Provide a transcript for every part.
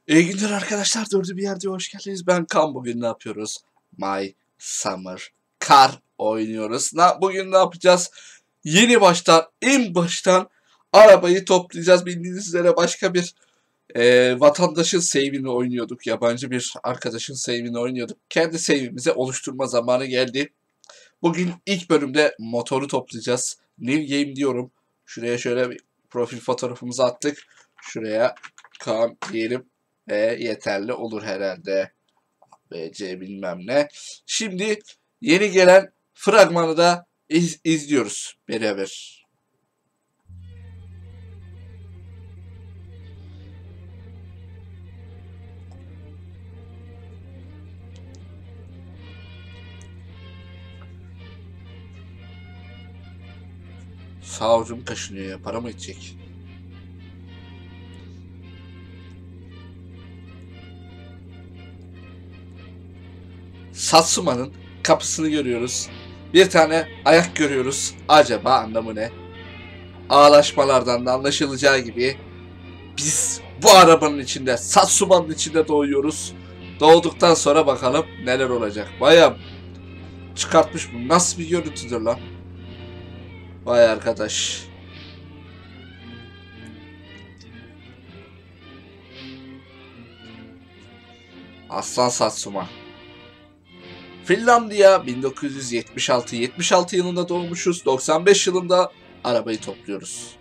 İyi günler arkadaşlar. Dördü bir yerde hoş geldiniz. Ben Kaan. Bugün ne yapıyoruz? My Summer Car oynuyoruz. Bugün ne yapacağız? Yeni baştan, en baştan arabayı toplayacağız. Bildiğiniz üzere başka bir vatandaşın save'ini oynuyorduk. Yabancı bir arkadaşın save'ini oynuyorduk. Kendi save'imize oluşturma zamanı geldi. Bugün ilk bölümde motoru toplayacağız. New Game diyorum. Şuraya şöyle bir profil fotoğrafımızı attık. Şuraya Kaan diyelim. Yeterli olur herhalde. BC bilmem ne. Şimdi yeni gelen fragmanı da izliyoruz beraber. Sağ ucum kaşınıyor ya. Para mı edecek? Satsuma'nın kapısını görüyoruz. Bir tane ayak görüyoruz. Acaba anlamı ne? Ağlaşmalardan da anlaşılacağı gibi biz bu arabanın içinde, Satsuma'nın içinde doğuyoruz. Doğduktan sonra bakalım neler olacak. Bayağı çıkartmış bu. Nasıl bir görüntüdür lan? Vay arkadaş. Aslan Satsuma. Finlandiya 1976. 76 yılında doğmuşuz. 95 yılında arabayı topluyoruz.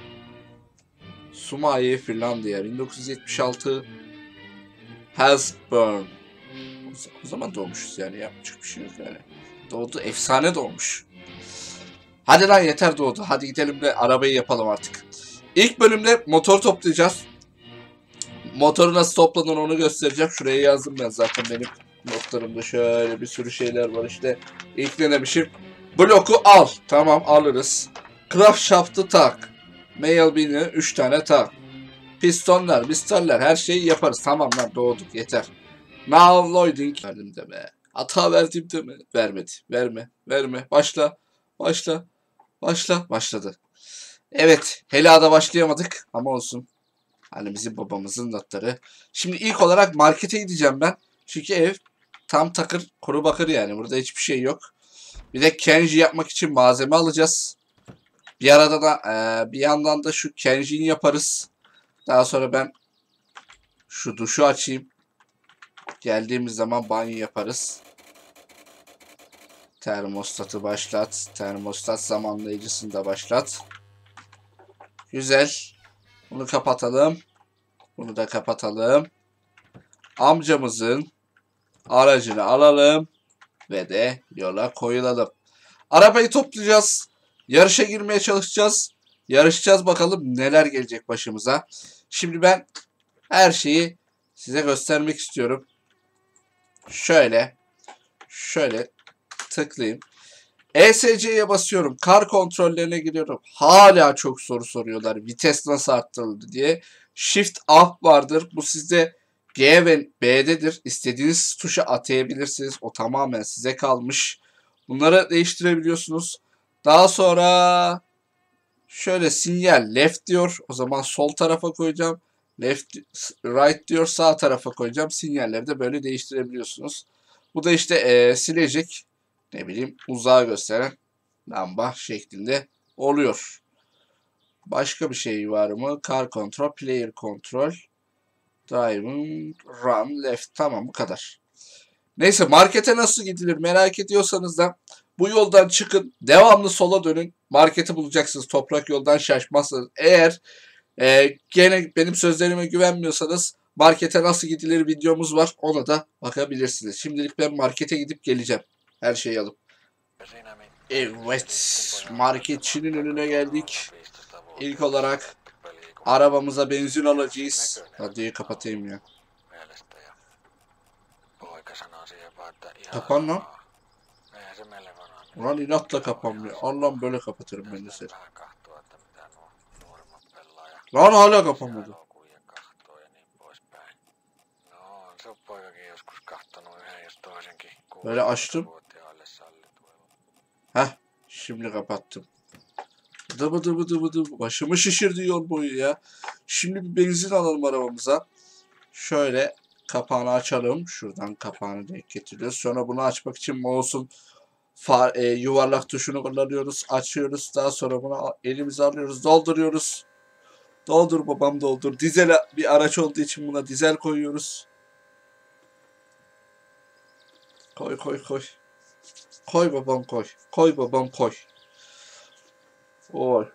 Sumayi, Finlandiya 1976. Hellsburn. O zaman doğmuşuz yani, yapacak bir şey yok yani. Doğdu, efsane doğmuş. Hadi lan yeter doğdu. Hadi gidelim de arabayı yapalım artık. İlk bölümde motor toplayacağız. Motoru nasıl toplanır onu göstereceğim. Şuraya yazdım ben zaten, benim notlarımda şöyle bir sürü şeyler var işte. İlk ne demişim? Bloku al. Tamam, alırız. Craft shaft'ı tak. Mail bin'i 3 tane tak. Pistonlar, pistoller, her şeyi yaparız. Tamam lan, doğduk yeter. Now loading. Verdim de be. Hata verdim de mi? Vermedi. Verme. Başla. Başladı. Evet. Helada başlayamadık ama olsun. Hani bizim babamızın notları. Şimdi ilk olarak markete gideceğim ben. Çünkü ev tam takır kuru bakır yani. Burada hiçbir şey yok. Bir de Kenji yapmak için malzeme alacağız. Bir arada da bir yandan da şu Kenji'yi yaparız. Daha sonra ben şu duşu açayım. Geldiğimiz zaman banyo yaparız. Termostatı başlat. Termostat zamanlayıcısını da başlat. Güzel. Bunu kapatalım. Bunu da kapatalım. Amcamızın aracını alalım ve de yola koyulalım. Arabayı toplayacağız. Yarışa girmeye çalışacağız. Yarışacağız, bakalım neler gelecek başımıza. Şimdi ben her şeyi size göstermek istiyorum. Şöyle tıklayayım. ESC'ye basıyorum. Kar kontrollerine giriyorum. Hala çok soru soruyorlar. Vites nasıl arttırıldı diye. Shift up vardır. Bu sizde G ve B'dedir. İstediğiniz tuşa atayabilirsiniz. O tamamen size kalmış. Bunları değiştirebiliyorsunuz. Daha sonra şöyle sinyal left diyor. O zaman sol tarafa koyacağım. Left, right diyor. Sağ tarafa koyacağım. Sinyalleri de böyle değiştirebiliyorsunuz. Bu da işte silecek, ne bileyim, uzağa gösteren lamba şeklinde oluyor. Başka bir şey var mı? Car control, player control, driving, run, left. Tamam, bu kadar. Neyse, markete nasıl gidilir merak ediyorsanız da bu yoldan çıkın. Devamlı sola dönün. Marketi bulacaksınız. Toprak yoldan şaşmazsınız. Eğer gene benim sözlerime güvenmiyorsanız markete nasıl gidilir videomuz var. Ona da bakabilirsiniz. Şimdilik ben markete gidip geleceğim. Her şeyi alıp. Evet. Marketçinin önüne geldik. İlk olarak arabamıza benzin alacağız. Radyoyu kapatayım ya. Kapan lan. Ulan inatla kapanmıyor. Allah'ım, böyle kapatırım ben de seni. Lan hala kapanmadı. Böyle açtım. Heh, şimdi kapattım. Dıbı. Başımı şişirdi yol boyu ya. Şimdi bir benzin alalım arabamıza. Şöyle kapağını açalım. Şuradan kapağını denk getiriyoruz. Sonra bunu açmak için mouse'un yuvarlak tuşunu kullanıyoruz. Açıyoruz. Daha sonra bunu elimize alıyoruz. Dolduruyoruz. Doldur babam doldur. Dizel bir araç olduğu için buna dizel koyuyoruz. Koy koy koy. Koy babam koy. Koy babam koy. Oy.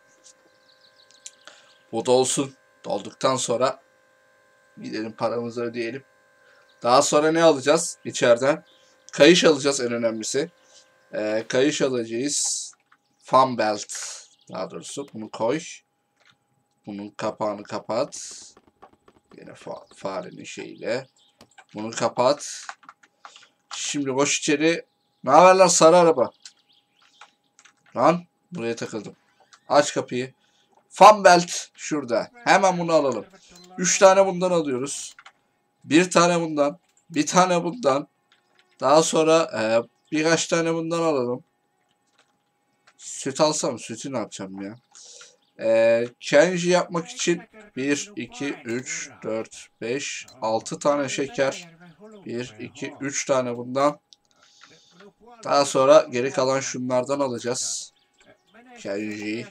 Bu dolsun. Dolduktan sonra gidelim paramızı ödeyelim. Daha sonra ne alacağız içeriden? Kayış alacağız en önemlisi. Kayış alacağız. Fan belt. Daha doğrusu bunu koy. Bunun kapağını kapat. Yine farenin şeyiyle. Bunu kapat. Şimdi koş içeri. Ne haber lan sarı araba? Lan buraya takıldım. Aç kapıyı. Fan belt şurada. Hemen bunu alalım. 3 tane bundan alıyoruz. Bir tane bundan. Bir tane bundan. Daha sonra birkaç tane bundan alalım. Süt alsam sütü ne yapacağım ya? Kenji yapmak için 1, 2, 3, 4, 5, 6 tane şeker. 1, 2, 3 tane bundan. Daha sonra geri kalan şunlardan alacağız. Kenji'yi.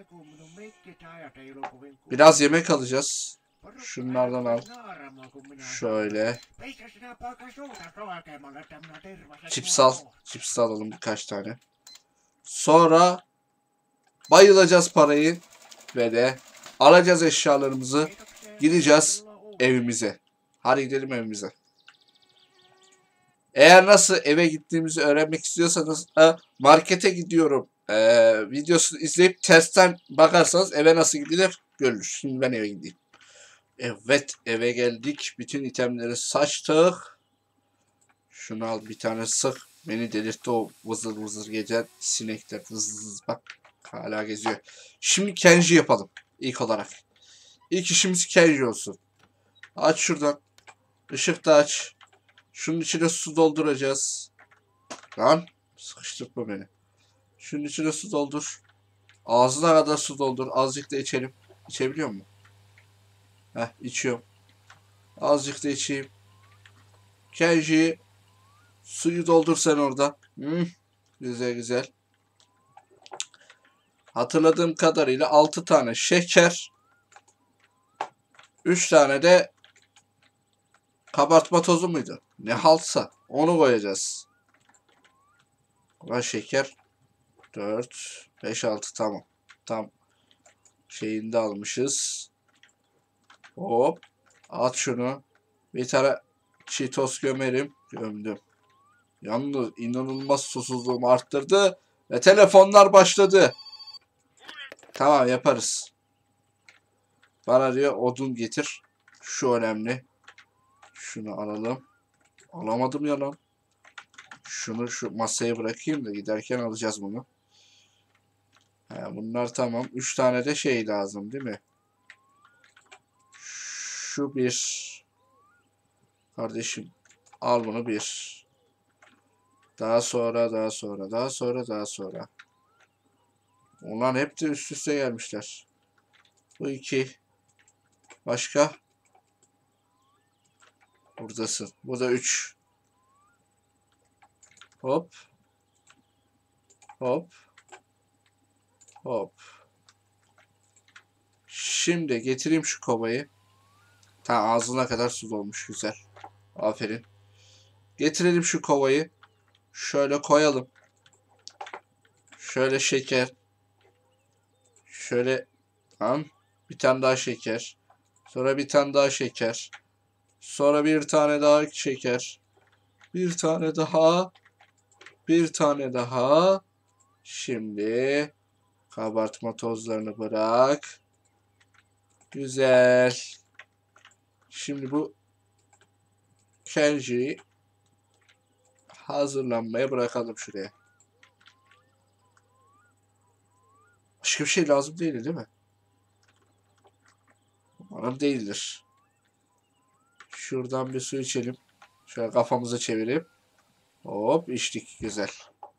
Biraz yemek alacağız. Şunlardan al. Şöyle. Chips al. Chips alalım birkaç tane. Sonra bayılacağız parayı ve de alacağız eşyalarımızı. Gideceğiz evimize. Hadi gidelim evimize. Eğer nasıl eve gittiğimizi öğrenmek istiyorsanız markete gidiyorum videosunu izleyip testten bakarsanız eve nasıl gidilir görülür. Şimdi ben eve gideyim. Evet eve geldik. Bütün itemleri saçtık. Şunu al bir tane sık. Beni delirtti o vızır vızır gece sinekler vız bak hala geziyor. Şimdi Kenji yapalım ilk olarak. İlk işimiz Kenji olsun. Aç şuradan. Işık da aç. Şunun içine su dolduracağız. Lan sıkıştırma beni. Şunun içine su doldur. Ağzına kadar su doldur. Azıcık da içelim. İçebiliyor musun? Heh içiyorum. Azıcık da içeyim. Kenji suyu doldur sen orada. Güzel güzel. Hatırladığım kadarıyla 6 tane şeker. 3 tane de kabartma tozu muydu? Ne haltsa onu koyacağız. Ve şeker 4, 5, 6 tamam. Tam şeyini de almışız. Hop. At şunu. Bir tane Cheetos gömerim. Gömdüm. Yalnız inanılmaz susuzluğumu arttırdı. Ve telefonlar başladı. Tamam yaparız. Bana diyor odun getir. Şu önemli. Şunu alalım. Alamadım ya lan. Şunu şu masaya bırakayım da giderken alacağız bunu. Bunlar tamam. 3 tane de şey lazım değil mi? Şu bir. Kardeşim al bunu bir. Daha sonra. Ulan hep de üst üste gelmişler. Bu 2. Başka? Buradasın. Bu da 3. Hop. Hop. Hop. Şimdi getireyim şu kovayı. Tamam ağzına kadar su dolmuş. Güzel. Aferin. Getirelim şu kovayı. Şöyle koyalım. Şöyle şeker. Şöyle tamam. Bir tane daha şeker. Sonra bir tane daha şeker. Sonra bir tane daha şeker. Bir tane daha. Bir tane daha. Şimdi kabartma tozlarını bırak. Güzel. Şimdi bu Kenji'yi hazırlanmaya bırakalım şuraya. Başka bir şey lazım değil mi? Umarım değildir. Şuradan bir su içelim. Şöyle kafamızı çevirip. Hop içtik. Güzel.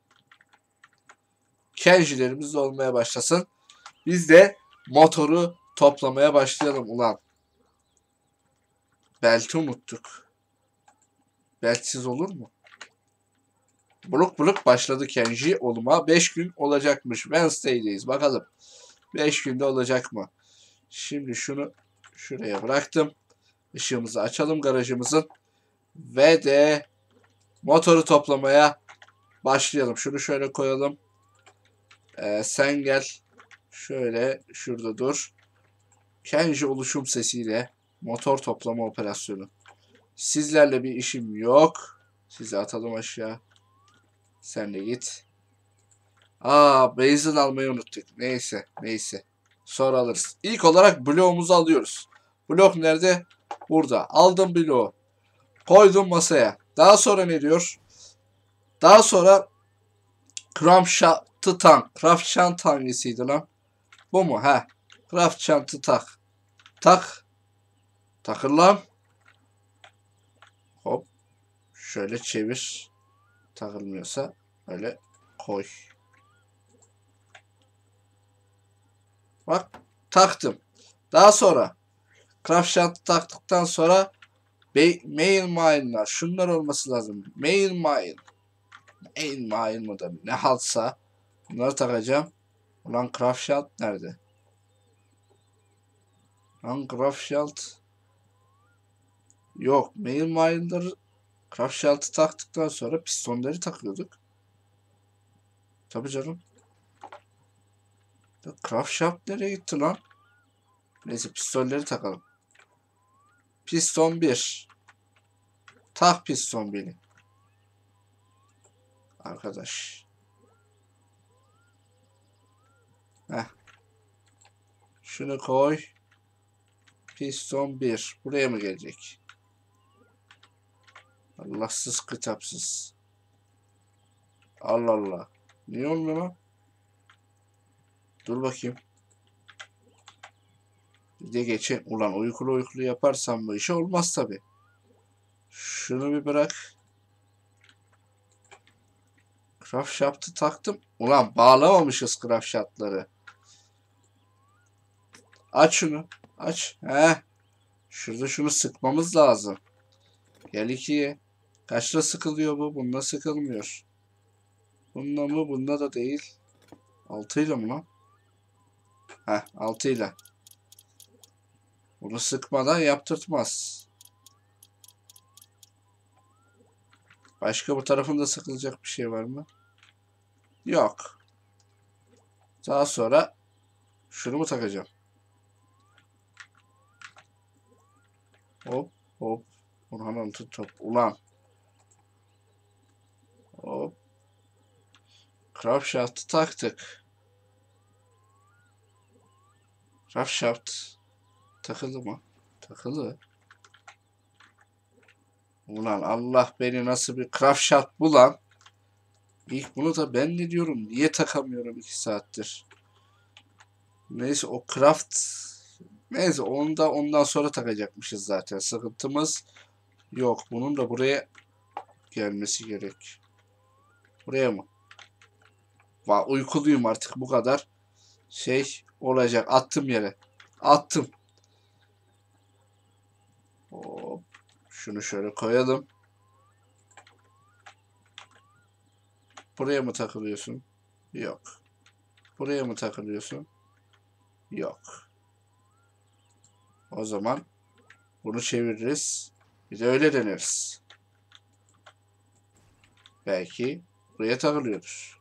Kenjilerimiz de olmaya başlasın. Biz de motoru toplamaya başlayalım ulan. Belti unuttuk. Beltsiz olur mu? Buluk buluk başladı Kenji oluma. 5 gün olacakmış. Wednesday'deyiz. Bakalım. 5 günde olacak mı? Şimdi şunu şuraya bıraktım. Işığımızı açalım garajımızın. Ve de motoru toplamaya başlayalım. Şunu şöyle koyalım. Sen gel. Şöyle şurada dur. Kenji oluşum sesiyle motor toplama operasyonu. Sizlerle bir işim yok. Sizi atalım aşağı. Sen de git. Benzin almayı unuttuk. Neyse. Neyse. Sonra alırız. İlk olarak bloğumuzu alıyoruz. Blok nerede? Burada. Aldım bloğu. Koydum masaya. Daha sonra ne diyor? Daha sonra Craft tank. Craft hangisiydi lan? Bu mu? He. Craft tak. Tak. Takır lan. Hop. Şöyle çevir. Takılmıyorsa öyle koy. Bak taktım. Daha sonra Craft taktıktan sonra mail mine'lar. Şunlar olması lazım. Mail mine. Mail mine mıdır? Ne haltsa. Bunları takacağım. Ulan Craft nerede? Lan Craft yok. Mail mine'ları Craft taktıktan sonra pistonları takıyorduk. Tabii canım. Craft nereye gitti lan? Neyse pistonları takalım. Piston 1. Tak piston 1'i. Arkadaş. Heh. Şunu koy. Piston 1. Buraya mı gelecek? Allahsız kitapsız. Allah Allah. Niye olmuyor lan? Dur bakayım. Bir de geçeyim. Ulan uykulu yaparsam bu işi olmaz tabi. Şunu bir bırak. Craft taktım. Ulan bağlamamışız craft. Aç şunu. Aç. Heh. Şurada şunu sıkmamız lazım. Gel 2'ye. Kaçla sıkılıyor bu? Bunda sıkılmıyor. Bunda mı? Bunda da değil. 6'yla mı lan? Heh 6'yla. Bunu sıkmadan yaptırtmaz. Başka bu tarafında sıkılacak bir şey var mı? Yok. Daha sonra şunu mu takacağım? Hop hop. Ulan top. Ulan. Hop. Craft taktık. Craft takıldı mı? Takıldı. Ulan Allah beni nasıl bir craft bu lan. İlk bunu da ben ne diyorum? Niye takamıyorum 2 saattir? Neyse o craft. Neyse onu da ondan sonra takacakmışız zaten. Sıkıntımız yok. Bunun da buraya gelmesi gerek. Buraya mı? Uykuluyum artık bu kadar. Şey olacak. Attım yere. Attım. Hop. Şunu şöyle koyalım. Buraya mı takılıyorsun? Yok. Buraya mı takılıyorsun? Yok. O zaman bunu çeviririz. Bir de öyle deneriz. Belki buraya takılıyordur.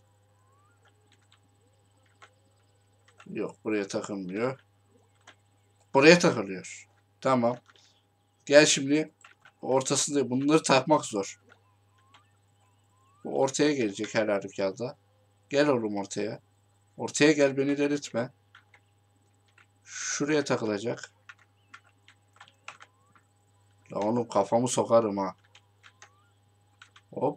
Yok buraya takılmıyor. Buraya takılıyor. Tamam. Gel şimdi ortasında bunları takmak zor. Bu ortaya gelecek her halükarda. Gel oğlum ortaya. Ortaya gel beni delirtme. Şuraya takılacak. La oğlum kafamı sokarım ha. Hop.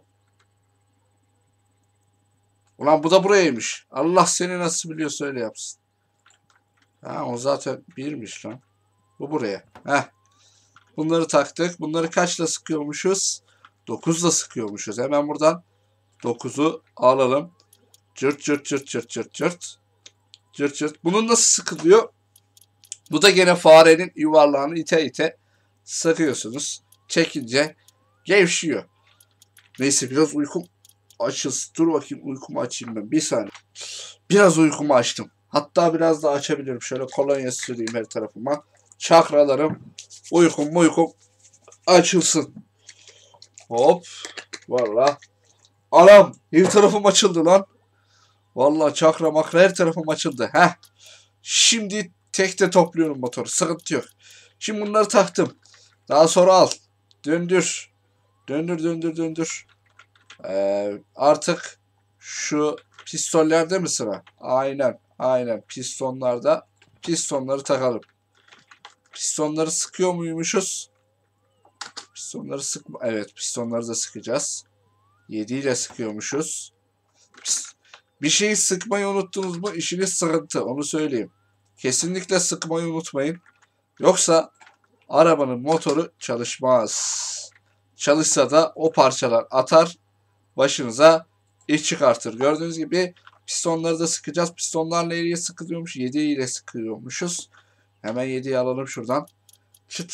Ulan bu da burayaymış. Allah seni nasıl biliyorsa öyle yapsın. Ha o zaten birmiş lan. Bu buraya. Heh. Bunları taktık. Bunları kaçla sıkıyormuşuz? 9'la sıkıyormuşuz. Hemen buradan 9'u alalım. Cırt cırt cırt cırt cırt cırt. Cırt cırt. Bunun nasıl sıkılıyor? Bu da gene farenin yuvarlağını ite ite Sıkıyorsunuz. Çekince gevşiyor. Neyse biraz uykum açılsın. Dur bakayım uykumu açayım ben. Bir saniye. Biraz uykumu açtım. Hatta biraz daha açabilirim. Şöyle kolonya süreyim her tarafıma. Çakralarım uykum açılsın. Hop. Valla. Anam. Her tarafım açıldı lan. Valla çakra makra her tarafım açıldı. Heh. Şimdi tekte topluyorum motoru. Sıkıntı yok. Şimdi bunları taktım. Daha sonra al. Döndür. Döndür. Artık şu pistonlarda mı sıra? Aynen. Pistonları takalım. Pistonları sıkıyor muymuşuz? Pistonları sıkma. Evet, pistonları da sıkacağız. 7 ile sıkıyormuşuz. Bir şeyi sıkmayı unuttunuz mu? İşiniz sıkıntı. Onu söyleyeyim. Kesinlikle sıkmayı unutmayın. Yoksa arabanın motoru çalışmaz. Çalışsa da o parçalar atar. Başınıza iş çıkartır. Gördüğünüz gibi pistonları da sıkacağız. Pistonlar nereye sıkılıyormuş? 7 ile sıkıyormuşuz. Hemen 7'yi alalım şuradan. Çıt.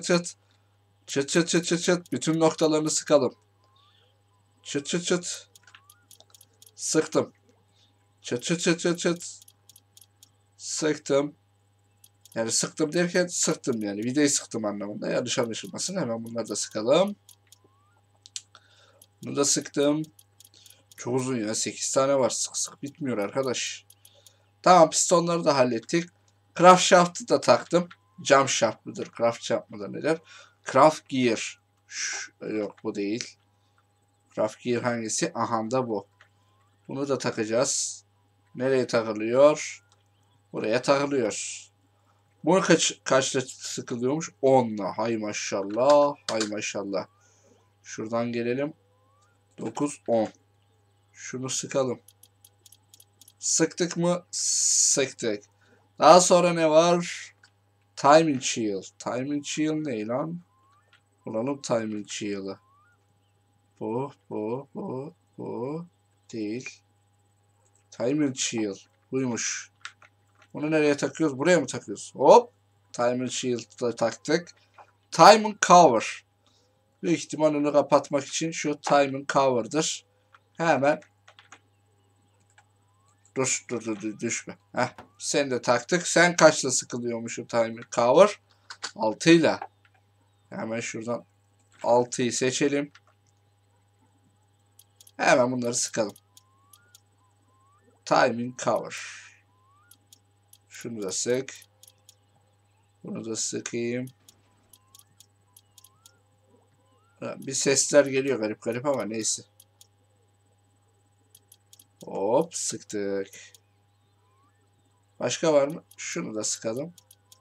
Çıt. Bütün noktalarını sıkalım. Çıt. Sıktım. Çıt. Sıktım. Yani sıktım derken sıktım yani. Vidayı sıktım anlamında. Yanlış anlaşılmasın. Hemen bunları da sıkalım. Bunu da sıktım. Çok uzun ya. 8 tane var. Sık bitmiyor arkadaş. Tamam, pistonları da hallettik. Craft shaft'ı da taktım. Jump shaft mıdır? Craft shaft mıdır nedir? Craft gear. Yok bu değil. Craft gear hangisi? Aha da bu. Bunu da takacağız. Nereye takılıyor? Buraya takılıyor. Bu kaçla sıkılıyormuş? 10'la. Hay maşallah. Şuradan gelelim. 9, 10. Şunu sıkalım. Sıktık mı? Sıktık. Daha sonra ne var? Timing Shield. Timing Shield ne lan? Bulalım Timing Shield'ı. Bu değil. Timing Shield. Buymuş. Bunu nereye takıyoruz? Buraya mı takıyoruz? Hop. Timing Shield'ı taktık. Timing Cover. Büyük ihtimal onu kapatmak için şu Timing Cover'dır. Hemen Dur düşme. Heh, sen de taktık. Sen kaçla sıkılıyormuş o timer cover? 6 ile. Hemen şuradan 6'yı seçelim. Hemen bunları sıkalım. Timing cover. Şunu da sık. Bunu da sıkayım. Bir sesler geliyor garip ama neyse. Hop sıktık. Başka var mı? Şunu da sıkalım.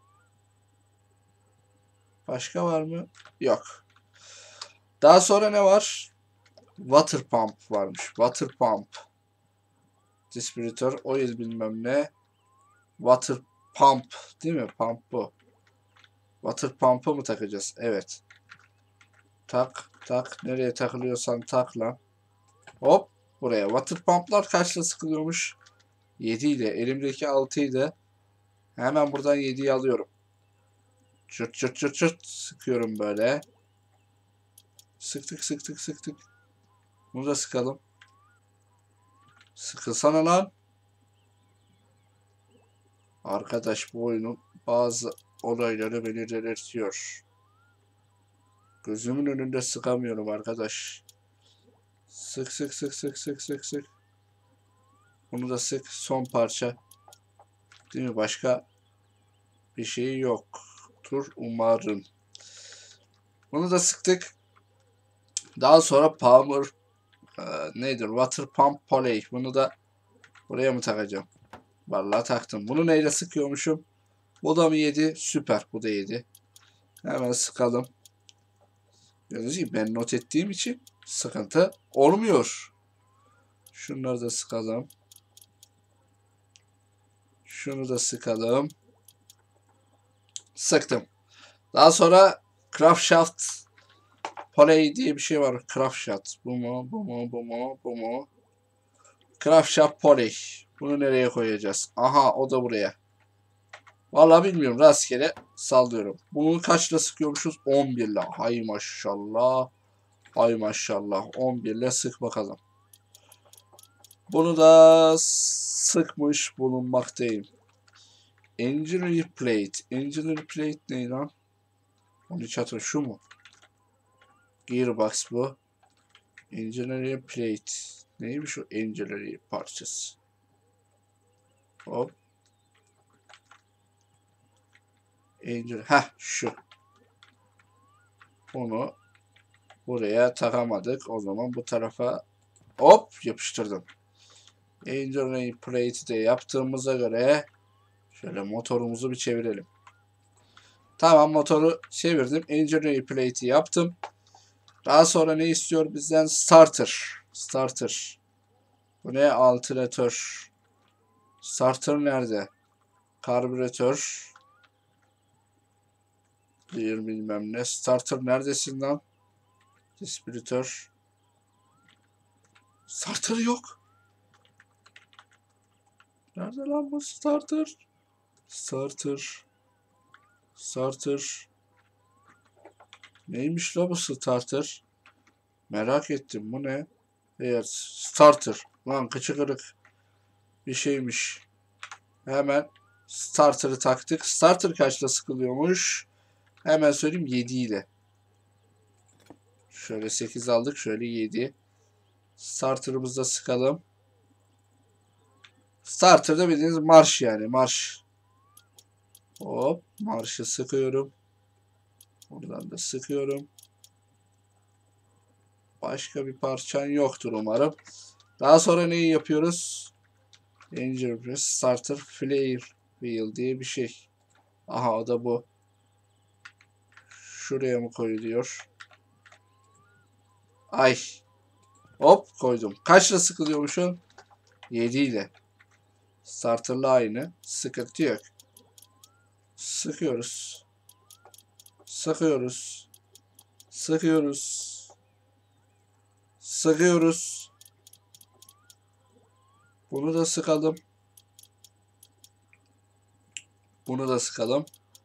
Başka var mı? Yok. Daha sonra ne var? Water pump varmış. Water pump. Distributor, oil bilmem ne. Water pump değil mi? Pump bu. Water pump'ı mı takacağız? Evet. Tak. Nereye takılıyorsan tak lan. Hop. Buraya. Water pump'lar kaçla sıkılıyormuş? 7 ile. Elimdeki 6 ile. Hemen buradan 7'yi alıyorum. Çırt. Sıkıyorum böyle. Sıktık. Bunu da sıkalım. Sıkılsana lan. Arkadaş bu oyunun bazı olayları beni delirtiyor. Gözümün önünde sıkamıyorum arkadaş. Sık. Bunu da sık. Son parça. Değil mi? Başka bir şey yoktur umarım. Bunu da sıktık. Daha sonra power nedir? Water pump poley. Bunu da buraya mı takacağım? Vallahi taktım. Bunu neyle sıkıyormuşum? Bu da mı 7? Süper. Bu da 7. Hemen sıkalım. Gördüğünüz gibi ben not ettiğim için sıkıntı olmuyor. Şunları da sıkalım. Şunu da sıkalım. Sıktım. Daha sonra craft shaft poley diye bir şey var. Craft shaft. Bu mu? Craft shaft poley. Bunu nereye koyacağız? Aha o da buraya. Vallahi bilmiyorum. Rastgele sallıyorum. Bunu kaçla sıkıyormuşuz? 11 ile. Hay maşallah. Hay maşallah. 11 ile sık bakalım. Bunu da sıkmış bulunmaktayım. Engineer plate. Engineer plate ne lan? Onu hiç hatırlıyorum. Şu mu? Gearbox bu. Engineer plate. Neymiş o engineer parçası? Hop. Engineer. Heh şu. Onu buraya takamadık. O zaman bu tarafa hop yapıştırdım. Engineer plate'i de yaptığımıza göre şöyle motorumuzu bir çevirelim. Tamam, motoru çevirdim. Engineer plate'i yaptım. Daha sonra ne istiyor bizden? Starter. Starter. Bu ne? Alternatör. Starter nerede? Karbüratör. Diğer bilmem ne. Starter neredesin lan? Distribütör. Starter yok. Nerede lan bu starter? Starter. Starter. Neymiş la bu starter? Merak ettim. Bu ne? Evet. Starter. Lan kıçı kırık bir şeymiş. Hemen starter'ı taktık. Starter kaçta sıkılıyormuş? Hemen söyleyeyim, 7 ile. Şöyle 8 aldık. Şöyle 7. Starter'ımızı da sıkalım. Starter'da bildiğiniz marş yani. Marş. Hop. Marşı sıkıyorum. Buradan da sıkıyorum. Başka bir parçan yoktur umarım. Daha sonra neyi yapıyoruz? Danger Press Starter Flare Wheel diye bir şey. Aha, o da bu. Şuraya mı koyuluyor? Ay. Hop koydum. Kaçla sıkılıyormuşum? 7 ile. Starter'la aynı. Sıkıntı yok. Sıkıyoruz. Sıkıyoruz. Sıkıyoruz. Sıkıyoruz. Bunu da sıkalım. Bunu da sıkalım.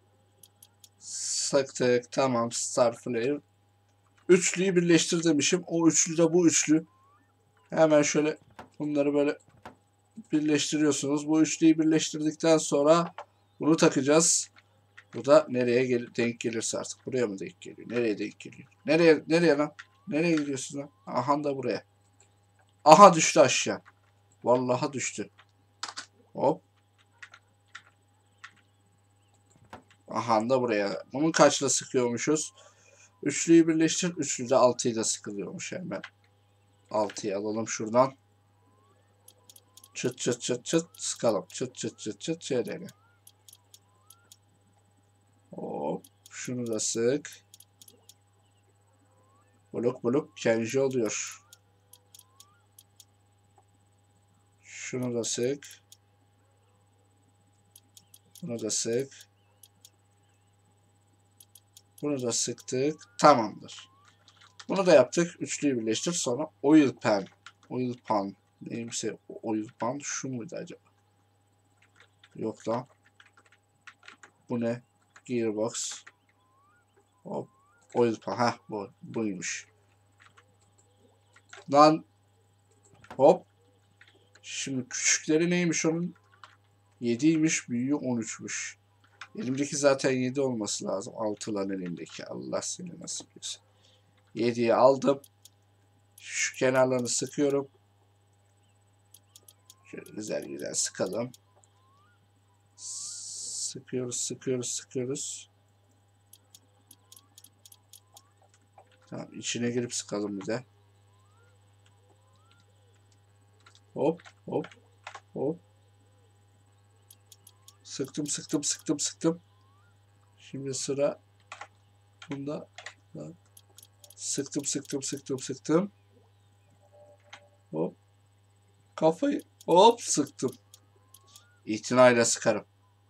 Sıktık. Tamam. Star Flare. Üçlüyü birleştir demişim. O üçlü de bu üçlü. Hemen şöyle bunları böyle birleştiriyorsunuz. Bu üçlüyü birleştirdikten sonra bunu takacağız. Bu da nereye denk gelirse artık. Buraya mı denk geliyor? Nereye denk geliyor? Nereye lan? Nereye gidiyorsun lan? Aha da buraya. Aha düştü aşağı. Vallahi düştü. Hop. Aha da buraya. Bunun kaçla sıkıyormuşuz? Üçlüyü birleştir. Üçlü de 6'yla sıkılıyormuş hemen. 6'yı alalım şuradan. Çıt çıt çıt çıt sıkalım. Çıt çıt çıt çıt şöyle. Hop. Şunu da sık. Blok blok kenji oluyor. Şunu da sık. Bunu da sık. Bunu da sıktık. Tamamdır. Bunu da yaptık. Üçlüyü birleştir. Sonra oil pan. Oil pan. Neymişse oil pan. Şu muydu acaba? Yok lan. Bu ne? Gearbox. Hop. Oil pan. Heh, buymuş. Lan. Hop. Şimdi küçükleri neymiş onun? 7'ymiş. Büyüğü 13'müş. Elimdeki zaten 7 olması lazım. 6 lan elimdeki. Allah seni nasip etsin. 7'yi aldım. Şu kenarlarını sıkıyorum. Şöyle güzel güzel sıkalım. Sıkıyoruz, sıkıyoruz, sıkıyoruz. Tamam, içine girip sıkalım bir de. Hop, hop, hop. Sıktım, sıktım, sıktım, sıktım. Şimdi sıra bunda. Sıktım, sıktım, sıktım, sıktım. Hop. Kafayı hop sıktım. İtinayla sıkarım.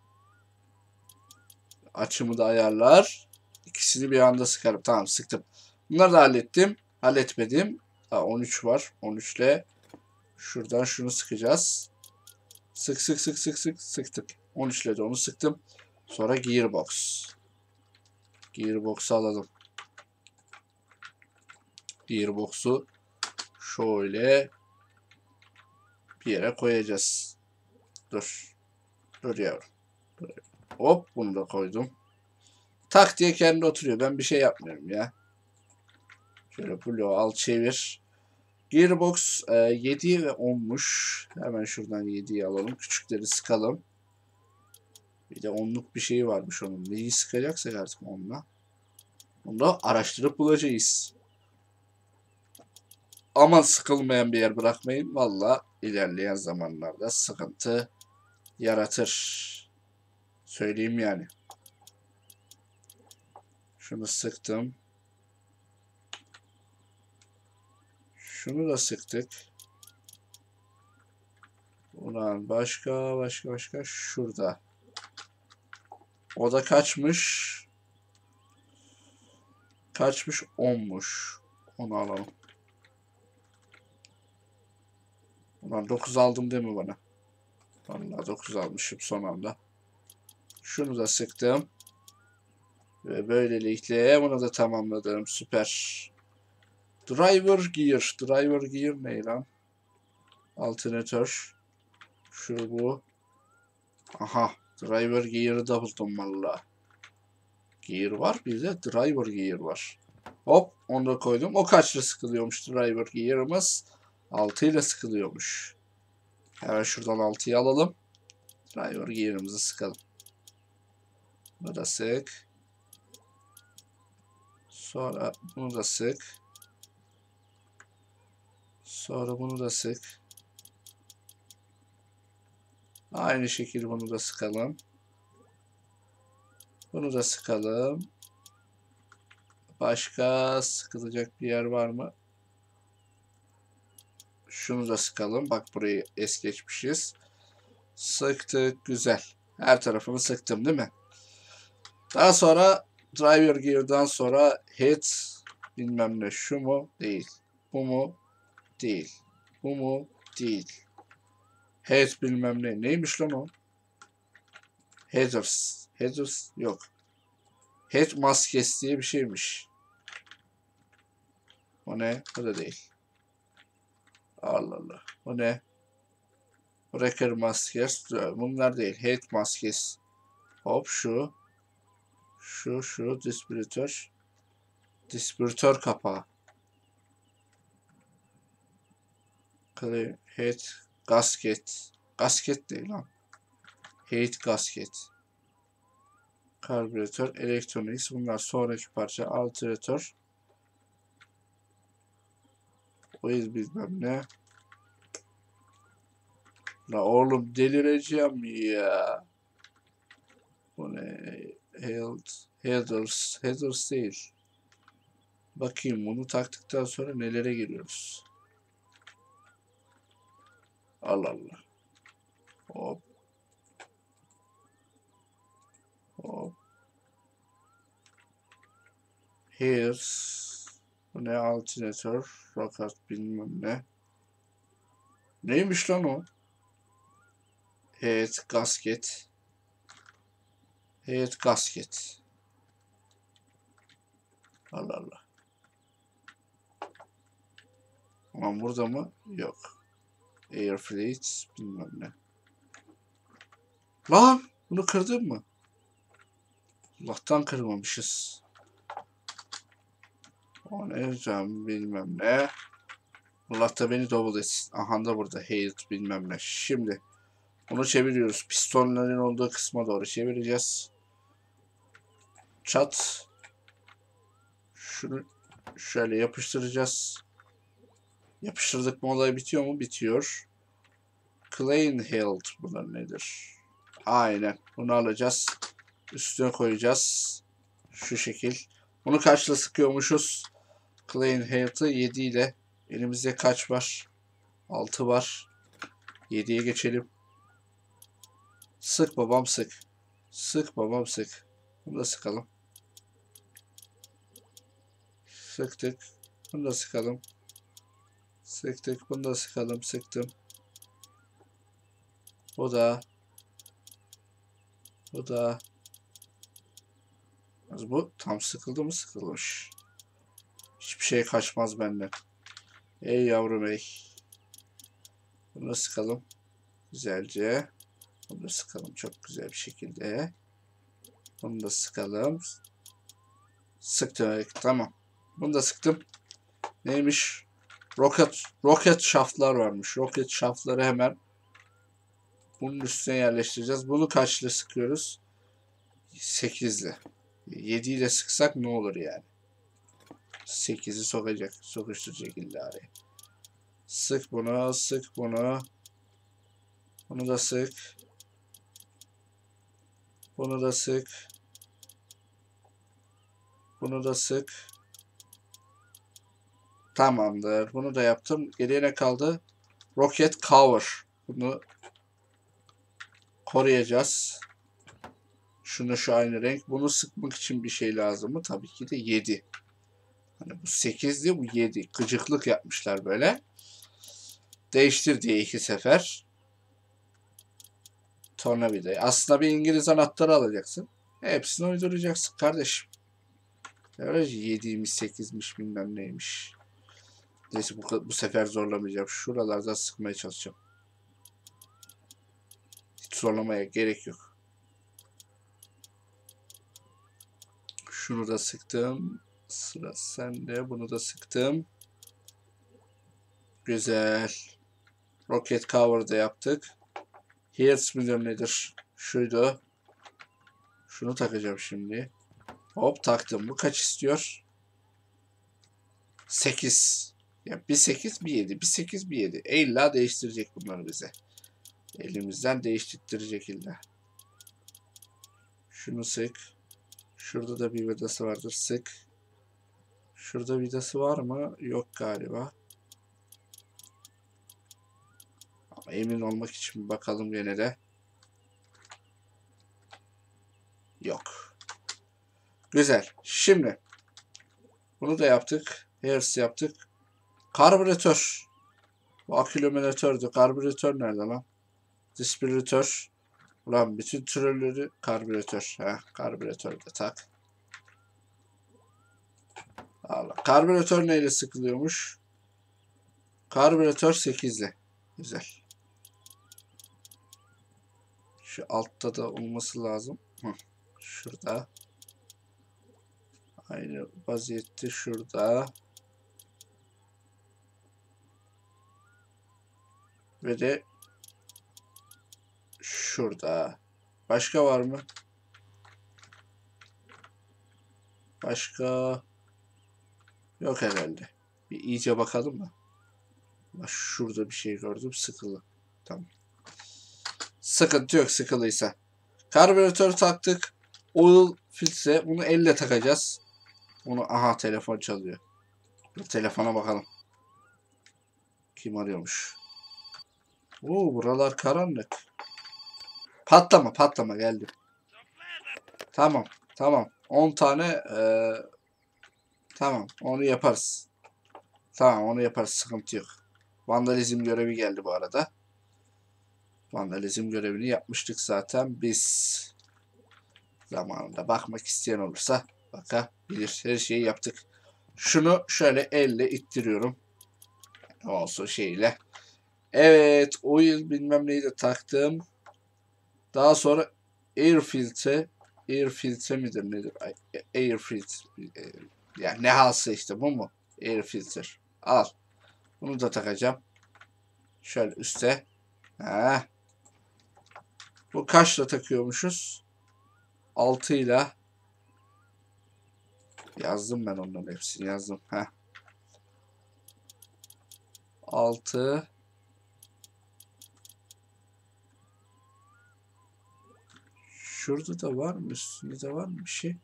Açımı da ayarlar. İkisini bir anda sıkarım. Tamam, sıktım. Bunları da hallettim. Halletmedim. Daha 13 var. 13 ile şuradan şunu sıkacağız. Sık sık sık sık sık sıktık. 13 ile de onu sıktım. Sonra gearbox. Gearbox'u alalım. Gearbox'u şöyle bir yere koyacağız. Dur. Dur yavrum. Dur. Hop bunu da koydum. Tak diye kendi oturuyor. Ben bir şey yapmıyorum ya. Şöyle bloğu al çevir. Gearbox 7 ve 10'muş. Hemen şuradan 7'yi alalım. Küçükleri sıkalım. Bir de 10'luk bir şey varmış onun. Neyi sıkacaksak artık onunla. Onu da araştırıp bulacağız. Aman sıkılmayan bir yer bırakmayın. Valla ilerleyen zamanlarda sıkıntı yaratır. Söyleyeyim yani. Şunu sıktım. Şunu da sıktık. Ulan başka. Şurada. O da kaçmış? Kaçmış? 10'muş. Onu alalım. Ulan 9 aldım değil mi bana? Vallahi 9 almışım son anda. Şunu da sıktım. Ve böylelikle bunu da tamamladım. Süper. Driver Gear. Driver Gear ne lan? Alternatör. Şu bu. Aha. Driver Gear'ı da buldum valla. Gear var. Bir de Driver Gear var. Hop. Onu da koydum. O kaçla sıkılıyormuş Driver Gear'ımız? 6 ile sıkılıyormuş. Hemen şuradan 6'yı alalım. Driver Gear'ımızı sıkalım. Bunu da sık. Sonra bunu da sık. Sonra bunu da sık. Aynı şekilde bunu da sıkalım. Bunu da sıkalım. Başka sıkılacak bir yer var mı? Şunu da sıkalım. Bak burayı es geçmişiz. Sıktık. Güzel. Her tarafını sıktım değil mi? Daha sonra Driver Gear'dan sonra Head bilmem ne. Şu mu? Değil. Bu mu? Değil. Bu mu? Değil. Head bilmem ne. Neymiş lan o? Headers. Headers yok. Head maskesi diye bir şeymiş. O ne? O da değil. Allah Allah. O ne? Wrecker maskesi. Bunlar değil. Head maskesi. Hop şu. Şu. Distribütör. Distribütör kapağı. Head gasket. Gasket değil lan. Head gasket. Karbüratör. Elektronics. Bunlar sonraki parça. Alternatör. O bilmem ne. La oğlum delireceğim ya. Bu ne? Headers değil. Bakayım bunu taktıktan sonra nelere giriyoruz. Allah Allah. Hop. Hop. Here's. Bu ne? Alternatör. Rocket bilmem ne. Neymiş lan o? Head gasket. Head gasket. Allah Allah. Ama burada mı? Yok. Air fleet bilmem ne. Lan bunu kırdın mı? Allah'tan kırmamışız. O ne canım bilmem ne. Allah da beni double etsin. Aha da burada hate bilmem ne. Şimdi bunu çeviriyoruz. Pistonların olduğu kısma doğru çevireceğiz. Çat. Şunu şöyle yapıştıracağız. Yapıştırdık mı olay bitiyor mu? Bitiyor. Clean held. Bunlar nedir? Aynen. Bunu alacağız. Üstüne koyacağız. Şu şekil. Bunu kaçla sıkıyormuşuz? Clean held'ı 7 ile. Elimizde kaç var? 6 var. 7'ye geçelim. Sık babam sık. Sık babam sık. Bunu da sıkalım. Sıktık. Bunu da sıkalım. Sıktık. Bunu da sıkalım. Sıktım. O da. O da. Bu tam sıkıldı mı? Sıkılmış. Hiçbir şey kaçmaz benden. Ey yavrum ey. Bunu da sıkalım. Güzelce. Bunu da sıkalım çok güzel bir şekilde. Bunu da sıkalım. Sıktım. Tamam. Bunu da sıktım. Neymiş? Roket şaftlar varmış. Roket şaftları hemen bunun üstüne yerleştireceğiz. Bunu kaçlı sıkıyoruz? 8'li. 7 ile sıksak ne olur yani? 8'i sokacak. Sokuşturacak illa araya. Sık bunu, sık bunu. Bunu da sık. Bunu da sık. Bunu da sık. Tamamdır. Bunu da yaptım. Geriye ne kaldı? Rocket Cover. Bunu koruyacağız. Şunu şu aynı renk. Bunu sıkmak için bir şey lazım mı? Tabii ki de 7. Hani bu 8'di, bu 7. Gıcıklık yapmışlar böyle. Değiştir diye 2 sefer. Tornavida. Aslında bir İngiliz anahtarı alacaksın. Hepsini uyduracaksın kardeşim. Öyle 7'ymiş 8'miş bilmem neymiş. Neyse bu sefer zorlamayacağım. Şuralardan sıkmaya çalışacağım. Hiç zorlamaya gerek yok. Şunu da sıktım. Sıra sende. Bunu da sıktım. Güzel. Rocket Cover'da yaptık. Here's midir nedir? Şuydu. Şunu takacağım şimdi. Hop taktım. Bu kaç istiyor? 8. Ya bir 8 bir 7. Bir 8 bir 7. İlla değiştirecek bunları bize. Elimizden değiştirecek illa. Şunu sık. Şurada da bir vidası vardır. Sık. Şurada vidası var mı? Yok galiba. Ama emin olmak için bakalım gene de. Yok. Güzel. Şimdi bunu da yaptık. Hers yaptık. Karbüratör. Bu akülüminatördü. Karbüratör nerede lan? Dispiratör. Ulan bütün türleri karbüratör. Karbüratör de tak. Allah. Karbüratör neyle sıkılıyormuş? Karbüratör 8'li. Güzel. Şu altta da olması lazım. Şurada. Aynı vaziyette şurada. Ve de şurada. Başka var mı? Başka yok herhalde. Bir iyice bakalım mı? Şurada bir şey gördüm. Sıkılı. Tamam. Sıkıntı yok sıkılıysa. Karbüratör taktık. Oil filtre. Bunu elle takacağız. Bunu aha telefon çalıyor. Bir telefona bakalım. Kim arıyormuş? Oo buralar karanlık. Patlama geldi. Tamam 10 tane tamam onu yaparız. Tamam onu yaparız sıkıntı yok. Vandalizm görevi geldi bu arada. Vandalizm görevini yapmıştık zaten biz. Zamanında bakmak isteyen olursa bakabilir. Her şeyi yaptık. Şunu şöyle elle ittiriyorum. Olsun şeyle. Evet oil bilmem neyi de taktım. Daha sonra air filtre. Air filtre midir nedir? Air filtre. Yani ne halsa işte bu mu? Air filtre. Al. Bunu da takacağım. Şöyle üste. Ha. Bu kaçla takıyormuşuz? 6 ile. Yazdım ben onların hepsini yazdım. Ha. 6. Şurada da var mı? Üstünde de var mı bir şey?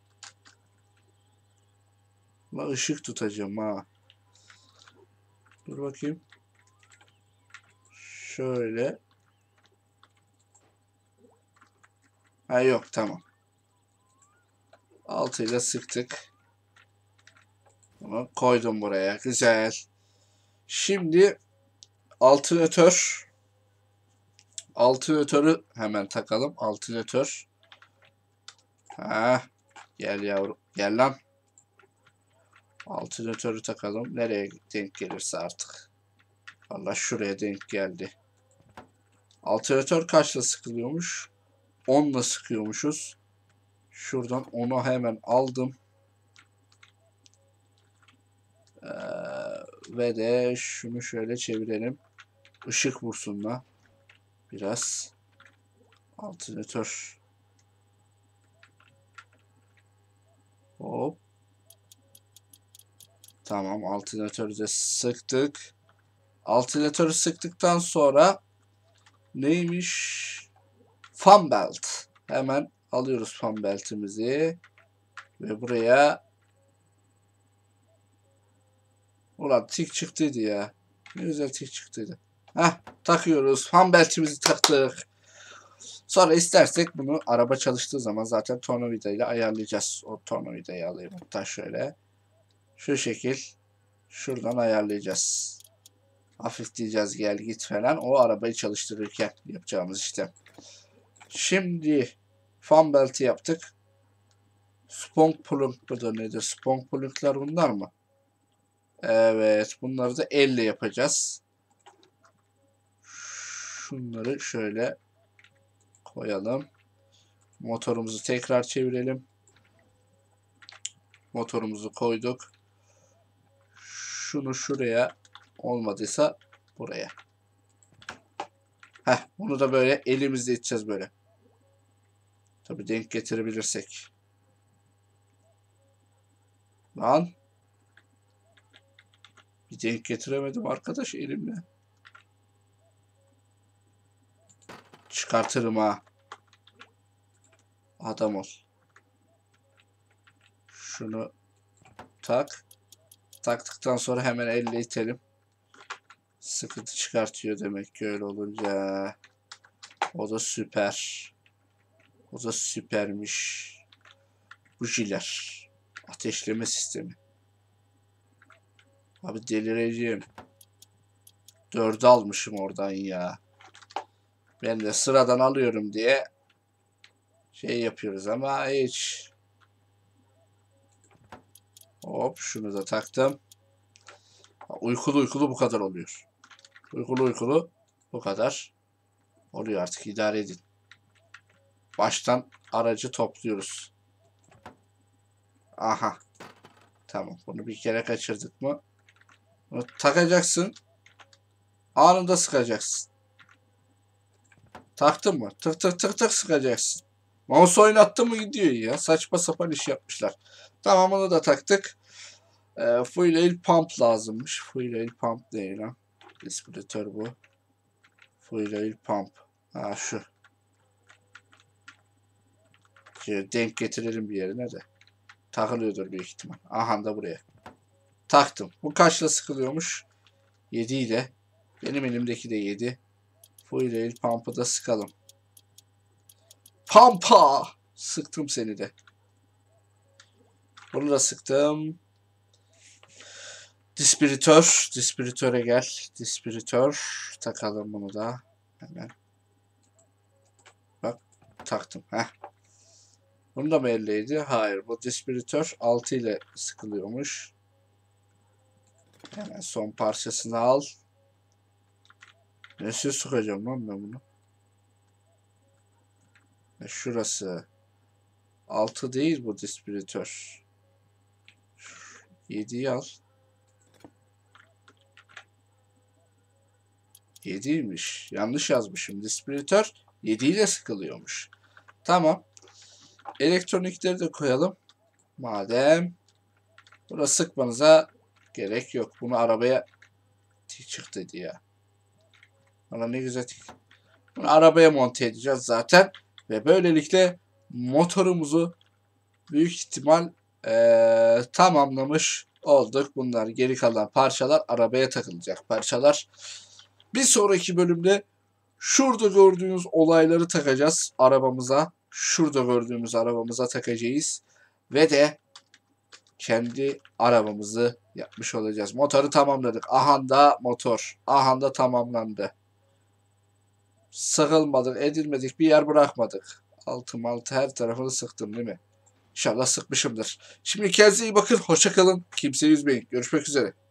Ama ışık tutacağım ha. Dur bakayım. Şöyle. Ha yok tamam. 6 ile sıktık. Bunu koydum buraya. Güzel. Şimdi alternatör. Alternatörü hemen takalım. Alternatör. Ha. Gel yavrum. Gel lan. Alternatörü takalım. Nereye denk gelirse artık. Valla şuraya denk geldi. Alternatör kaçla sıkılıyormuş? 10'la sıkıyormuşuz. Şuradan onu hemen aldım. Ve de şunu şöyle çevirelim. Işık vursunla. Biraz. Alternatör. Hop. Tamam, alternatörü de sıktık. Alternatörü sıktıktan sonra neymiş? Fan belt. Hemen alıyoruz fan beltimizi. Ve buraya ulan tik çıktıydı ya. Ne güzel tik çıktıydı. Heh, takıyoruz. Fan beltimizi taktık. Sonra istersek bunu araba çalıştığı zaman zaten tornavida ile ayarlayacağız. O tornavidayı alayım. Hatta şöyle. Şu şekil. Şuradan ayarlayacağız. Hafifleyeceğiz gel git falan. O arabayı çalıştırırken yapacağımız işlem. Şimdi fan belti yaptık. Sponk plug da nedir? Sponk plug'lar bunlar mı? Evet. Bunları da elle yapacağız. Şunları şöyle koyalım. Motorumuzu tekrar çevirelim. Motorumuzu koyduk. Şunu şuraya olmadıysa buraya. Heh, bunu da böyle elimizle iteceğiz böyle. Tabii denk getirebilirsek. Lan. Bir denk getiremedim arkadaş elimle. Çıkartırım ha. Adam ol. Şunu tak. Taktıktan sonra hemen elle itelim. Sıkıntı çıkartıyor demek ki öyle olunca. O da süper. O da süpermiş. Bujiler. Ateşleme sistemi. Abi delireceğim. 4'ü almışım oradan ya. Ben de sıradan alıyorum diye şey yapıyoruz ama hiç. Hop şunu da taktım. Uykulu uykulu bu kadar oluyor. Uykulu uykulu bu kadar oluyor, artık idare edin. Baştan aracı topluyoruz. Aha. Tamam, bunu bir kere kaçırdık mı? Bunu takacaksın. Anında sıkacaksın. Taktın mı? Tık tık tık tık sıkacaksın. Mouse oynattı mı gidiyor ya. Saçma sapan iş yapmışlar. Tamam, onu da taktık. Fuel oil pump lazımmış. Fuel oil pump değil lan. Distribütör bu. Fuel oil pump. Ha şu. Şöyle denk getirelim bir yerine de. Takılıyordur büyük ihtimal. Aha da buraya. Taktım. Bu kaçla sıkılıyormuş? 7 ile. Benim elimdeki de 7. Fuel oil pump'ı da sıkalım. Pampa! Sıktım seni de. Bunu da sıktım. Dispiritör. Dispiritöre gel. Dispiritör. Takalım bunu da. Hemen. Bak taktım. Heh. Bunu da mı elleydi? Hayır. Bu dispiritör 6 ile sıkılıyormuş. Hemen son parçasını al. Nasıl sıkacağım lan ben bunu? Şurası. 6 değil bu dispiritör. 7'yi al. 7'ymiş. Yanlış yazmışım. Dispiritör 7 ile sıkılıyormuş. Tamam. Elektronikleri de koyalım. Madem. Buna sıkmanıza gerek yok. Bunu arabaya tik çık dedi ya. Bana ne güzel tik. Bunu arabaya monte edeceğiz zaten. Ve böylelikle motorumuzu büyük ihtimal tamamlamış olduk. Bunlar geri kalan parçalar arabaya takılacak parçalar. Bir sonraki bölümde şurada gördüğünüz olayları takacağız arabamıza. Şurada gördüğümüz arabamıza takacağız. Ve de kendi arabamızı yapmış olacağız. Motoru tamamladık. Ahanda motor. Ahanda tamamlandı. Sıkılmadık, edilmedik, bir yer bırakmadık. Altı her tarafını sıktım değil mi? İnşallah sıkmışımdır. Şimdi kendinize iyi bakın. Hoşça kalın. Kimseyi üzmeyin. Görüşmek üzere.